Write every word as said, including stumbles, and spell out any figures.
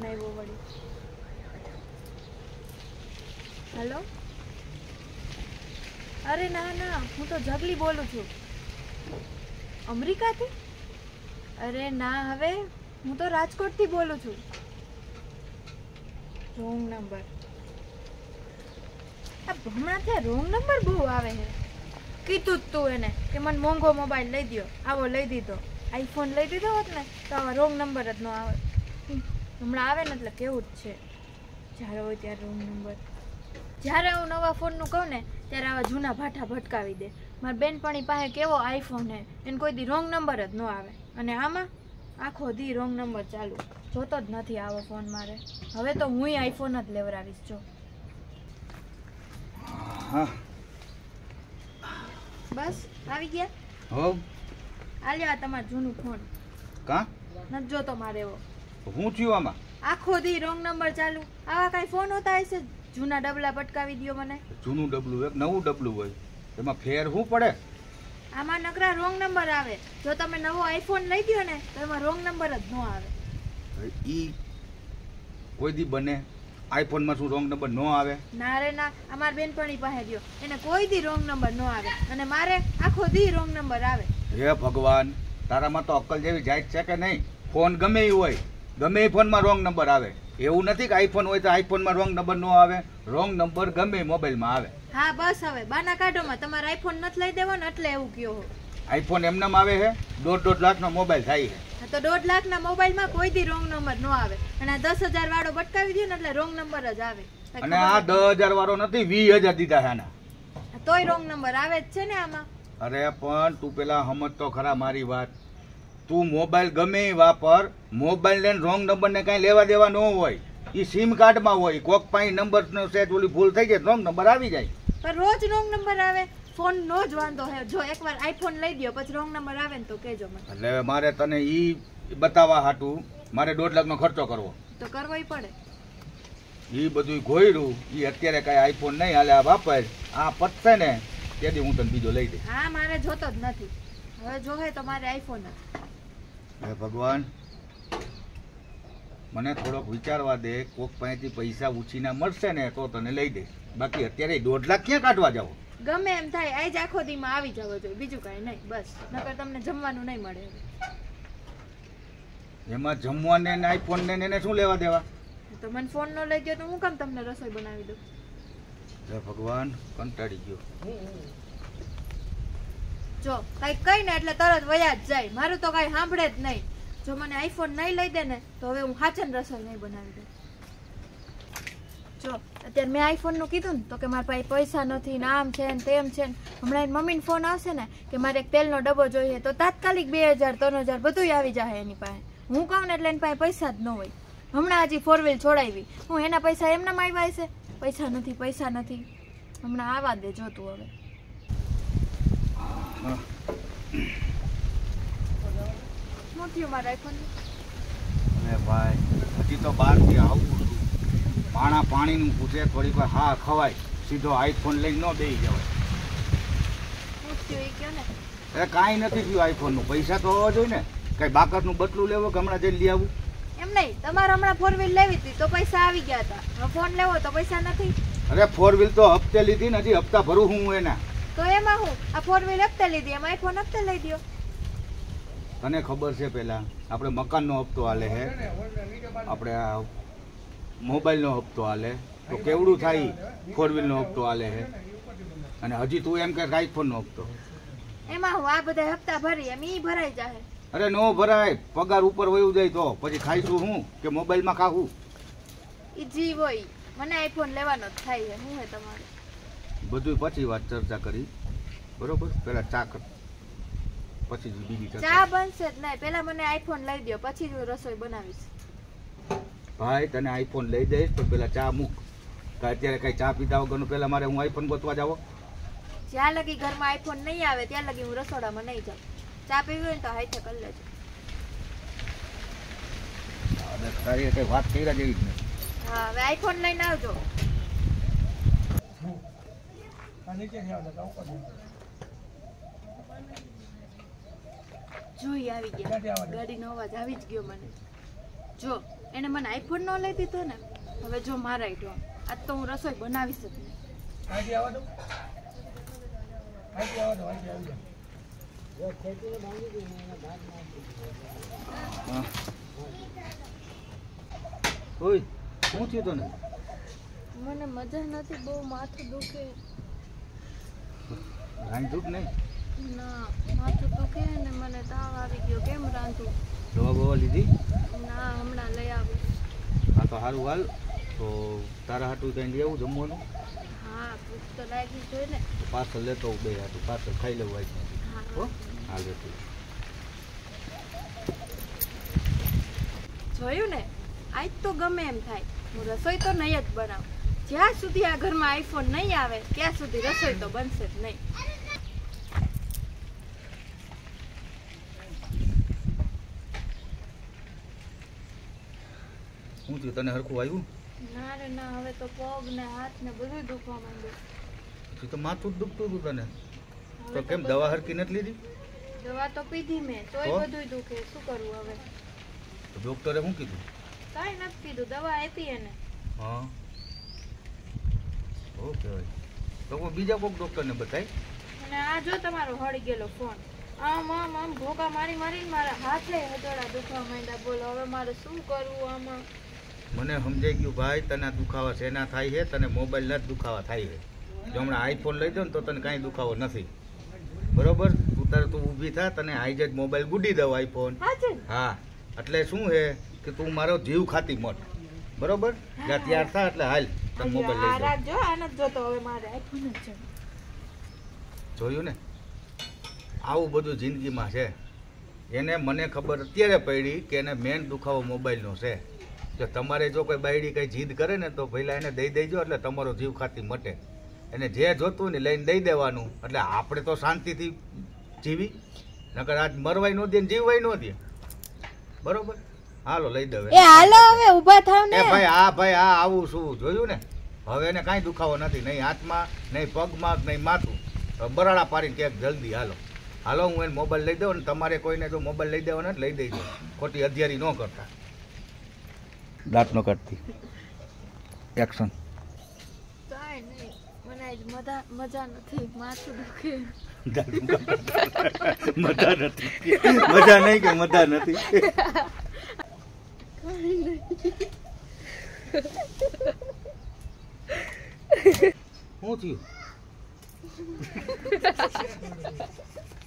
આવ્યો વળી. હેલો, અરે ના ના, હું તો જગલી બોલું છું. અમેરિકાથી? અરે ના, હવે હું તો રાજકોટથી બોલું છું. Wrong number. આ હમણાં ત્યાં રોંગ નંબર બહુ આવે છે. કીધું જ તું એને કે મને મોંઘો મોબાઈલ લઈ દો, આવો લઈ દીધો. આઈફોન લઈ દીધો હોત ને તો આવા રોંગ નંબર જ ન આવે. હમણાં આવે ને એટલે કેવું જ છે, જ્યારે હોય ત્યારે રોંગ નંબર. જ્યારે હું નવા ફોનનું કહું ને ત્યારે આવા જૂના ભાઠા ભટકાવી દે. મારી બેનપણી પાસે કેવો આઈફોન હે, એને કોઈ દી રોંગ નંબર જ ન આવે. અને આમાં આખો દી રોંગ નંબર ચાલુ, જોતો જ નથી આવો ફોન મારે. હવે તો હુંય આઈફોન જ લેવડાવીશ. જો હા બસ આવી ગયા. હો આલ્યા તમારું જૂનું ફોન. કા નથી જોતો મારે એવો. હું થયું આમાં? આખો દી રોંગ નંબર ચાલુ. આવા કાંઈ ફોન હોતા હશે? જૂના ડબલા પટકાવી દો મને. જૂનું ડબલું એક નવું ડબલું હોય, એમાં ફેર શું પડે? આમાં નકરા રોંગ નંબર આવે. જો તમે નવો આઈફોન લઈ દો ને તો એમાં રોંગ નંબર જ ન આવે. ઈ કોઈ દી બને? આઈફોનમાં શું રોંગ નંબર ન આવે? ના રે ના, અમાર બેનપણી પાસે ગયો, એને કોઈ દી રોંગ નંબર ન આવે. અને મારે આખો દી રોંગ નંબર આવે. હે ભગવાન, તારામાં તો અક્કલ જેવી જાય છે કે નહીં? ફોન ગમે એ હોય, ગમે એ ફોનમાં રોંગ નંબર આવે. એવું નથી કે આઈફોન હોય તો આઈફોનમાં રોંગ નંબર ન આવે. રોંગ નંબર ગમે મોબાઈલમાં આવે. હા બસ હવે બાના કાઢોમાં. તમારે આઈફોન નથી લઈ દેવો ને એટલે એવું કયો હો. આઈફોન એમનામ આવે છે? દોઢ દોઢ લાખનો મોબાઈલ થાય છે. તો દોઢ લાખના મોબાઈલમાં કોઈ દી રોંગ નંબર ન આવે. અને આ દસ હજાર વાળો બટકાવી દો ને એટલે રોંગ નંબર જ આવે. અને આ દસ હજાર વાળો નથી, વીસ હજાર દીધા છે આના. તોય રોંગ નંબર આવે જ છે ને આમાં. અરે પણ તું પેલા સમજ તો ખરા મારી વાત. તું મોબાઈલ ગમે એ વાપર, મોબાઈલ લઈને રોંગ નંબર ને કઈ લેવા દેવા ન હોય. એ સિમ કાર્ડમાં હોય. કોક પાસે નંબર સેટ ઓલી ભૂલ થઈ જાય રોંગ નંબર આવી જાય. પણ રોજ રોંગ નંબર આવે. ફોન નો જ વાંધો હે. જો એકવાર આઈફોન લઈ દો પછી રોંગ નંબર આવે ને તો કહેજો મને. એટલે મારે તને ઈ બતાવવા હાટું મારે દોઢ લાખનો ખર્ચો કરવો તો કરવો પડે. ઈ બધું ઘોયરું. ઈ અત્યારે કઈ આઈફોન નહીં હાલે. આ વાપર, આ પતશે ને તેથી હું તને બીજો લઈ દઈશ. હા મારે જોતો જ નથી. હવે જોહે તો મારે આઈફોન જ. હે ભગવાન, મને થોડોક વિચારવા દે. કોક પાસેથી પૈસા ઉછીના મળશે ને તો તને લઈ દઈશ. બાકી અત્યારે દોઢ લાખ ક્યાં કાઢવા જાવ? ગમે એમ થાય આજ આખો દીમાં આવી જવો જોઈએ, બીજું કાંઈ નહીં. બસ નકર તમને જમવાનું નહીં મળે. એમાં જમવાને ને આઈફોન ને એને શું લેવા દેવા? તો મને ફોન નો લઈ ગયો તો હું કેમ તમને રસોઈ બનાવી દઉં? હે ભગવાન, કંટાળી ગયો. જો કઈ કઈ ને એટલે તરત વયા જ જાય. મારું તો કઈ સાંભળે જ નહીં. જો મને આઈફોન નહીં લઈ દે ને તો હવે હું હાચન રસોઈ નહીં બનાવી દઉં. જો અત્યારે મેં આઈફોન નું કીધું ને તો કે મારા પાસે પૈસા નથી ને આમ છે ને તેમ છે ને. હમણાં મમ્મીને ફોન આવશે ને કે મારે એક તેલનો ડબ્બો જોઈએ તો તાત્કાલિક બે હજાર ત્રણ હજાર બધું આવી જાય એની પાસે. હું કહું ને એટલે એની પાસે પૈસા જ ન હોય. હમણાં હજી ફોર વ્હીલ છોડાવી, હું એના પૈસા એમનામ આવ્યા છે? પૈસા નથી, પૈસા નથી. હમણાં આવા દે જોતું હવે. શું થયું મારા આઈફોન? અરે ભાઈ, હજી તો બહારથી આવું છું. પાણા પાણીનું પૂછે થોડીક વાર હા ખવાય, સીધો આઈફોન લઈને ન બેસી જવાય. શું થયું એ કહો ને. અરે કાંઈ નથી થયું આઈફોનનું. પૈસા તો હોવા જોઈએ ને. કઈ બાકસનું બટલું લેવો કે હમણાં જઈને લઈ આવું? એમ નહીં, તમારે હમણાં ફોર વ્હીલ લેવી હતી તો પૈસા આવી ગયા હતા. હવે ફોન લેવો તો પૈસા નથી. અરે ફોર વ્હીલ તો હપ્તે લીધી ને, હજી હપ્તા ભરું હું એના. તો એમાં હું આ ફોર વ્હીલ હપ્તે લીધી, એમાં આઈફોન હપ્તે લઈ દો. તને ખબર છે પેલા આપણે મકાનનો હપ્તો હાલે હે, આપણે આ મોબાઈલનો હપ્તો હાલે, તો કેવડું થાય? ફોર વ્હીલનો હપ્તો હાલે હે અને હજી તું એમ કે આઈફોનનો હપ્તો. એમાં હું આ બધા હપ્તા ભરી એમ ઈ ભરાઈ જાય. અરે નો ભરાય. પગાર ઉપર વયું જાય તો પછી ખાઈશું હું કે મોબાઈલમાં ખાવું? ઈ જીવ હોય. મને આઈફોન લેવાનો જ થાય છે. હું હે તમારે બધું પછી વાત ચર્ચા કરી, બરોબર? પેલા ચા કર, પછી બીજી ચર્ચા. ચા બનશે જ નહીં. પેલા મને આઈફોન લઈ દો પછી હું રસોઈ બનાવીશ. ભાઈ તને આઈફોન લઈ દઈશ પણ પેલા ચા મૂક. અત્યારે કઈ ચા પીતા વગરનું પેલા મારે હું આઈફોન ગોતવા જાવ? જ્યાં લગી ઘરમાં આઈફોન નહીં આવે ત્યાં લગી હું રસોડામાં નહીં જાઉં. ચા પીવી હોય ને તો હાથે કરી લેજો. તારી કઈ વાત કર્યા જેવી જ નહીં. હા હવે આઈફોન લઈને આવજો. જોઈ આવી ગયા. ગાડીનો અવાજ આવી જ ગયો મને. જો એને મને આઈફોન ન લઈ દીધો ને, હવે જો મારા આઈડો આજ તો હું રસોઈ બનાવીશ જ નહીં. આજે આવો તો આજે આવો તો આજે આવી જાઓ. હા. ઓય શું થયું તને? મને મજા નથી, બહુ માથું દુખે. રાંધ્યું જ નહીં? ના, માથું દુખે ને મને તાવ આવી ગયો. કેમ રાંધું? દવા બવા લીધી? ના, હમણાં લઈ આવીશ. હા તો સારું હાલ. તો તારા હાટું કંઈ લઈ આવું જમવાનું? હા, ભૂખ તો લાગી જોઈએ ને. પાર્સલ લેતો આવું બે હાટું, પાર્સલ ખાઈ લેવું આવી. હો હા, હાલ લેતું. જોયું ને, આજ તો ગમે એમ થાય, હું રસોઈ તો નહીં જ બનાવું. જ્યાં સુધી આ ઘરમાં આઈફોન નહીં આવે ત્યાં સુધી રસોઈ તો બનશે જ નહીં. શું થયું તને? હરખું આવ્યું? ના રે ના, હવે તો પગ ને હાથ ને બધું દુખવા માંડ્યું. પછી તો માથું જ દુખતું હતું તને. હવે તો કેમ બધું- દવા હરખી નથી લીધી? દવા તો પીધી મેં, તોય તો? બધું દુખે. શું કરવું હવે? તો ડૉક્ટરે શું કીધું? કાંઈ નથી કીધું, દવા આપી એને. હા ઓકે ભાઈ. તો કોઈ બીજા કોઈક ડૉક્ટરને બતાય. અને આ જો તમારો હળી ગયેલો ફોન, આમ આમ આમ ભોગા મારી મારીને મારા હાથે હથોડા દુખવા માંડ્યા. બોલો હવે મારે શું કરવું આમાં? મને સમજાઈ ગયું ભાઈ, તને દુખાવા શેના થાય છે? તને મોબાઈલના જ દુખાવા થાય છે. જો હમણાં આઈફોન લઈ દો ને તો તને કાંઈ દુખાવો નથી, બરોબર? તું તારે તું ઊભી થા, તને આઈ જ મોબાઈલ ગુડી દઉં આઈફોન. હા છે. હા એટલે શું છે કે તું મારો જીવ ખાતી મત, બરોબર? જ્યાં તૈયાર થા એટલે હાલ તને મોબાઈલ આ લઈ દઉં. રાખજો, આ નથી જોતો હવે મારે આઈફોન જ છે. જોયું ને, આવું બધું જિંદગીમાં છે. એને મને ખબર અત્યારે પડી કે એને મેન દુખાવો મોબાઈલનો છે. જો તમારે જો કોઈ બાયડી કંઈ જીદ કરે ને તો પહેલાં એને દઈ દેજો એટલે તમારો જીવ ખાતી મટે. એને જે જોતું ને લઈને દઈ દેવાનું એટલે આપણે તો શાંતિથી જીવી, નકર આજ મરવાય ન દે ને જીવવાય ન દે, બરોબર? હાલો લઈ દે. એ હાલો હવે ઊભા થાવ એ ને. ભાઈ હા ભાઈ હા આવું શું જોયું ને, હવે એને કાંઈ દુખાવો નથી, નહીં હાથમાં નહીં પગમાં નહીં માથું. હવે બરાડા પાડીને ક્યાંક જલ્દી હાલો હાલો હું એને મોબાઈલ લઈ દઉં ને તમારે કોઈને જો મોબાઈલ લઈ દેવાના લઈ દેજો, ખોટી અધિયારી ન કરતા. દાંત ન કાઢતી. એક્શન. કાંઈ નહીં, મને આજ મજા મજા નથી, માથું દુખે. મજા નથી, મજા નહીં કે મજા નથી. કાંઈ નહીં. શું થયું?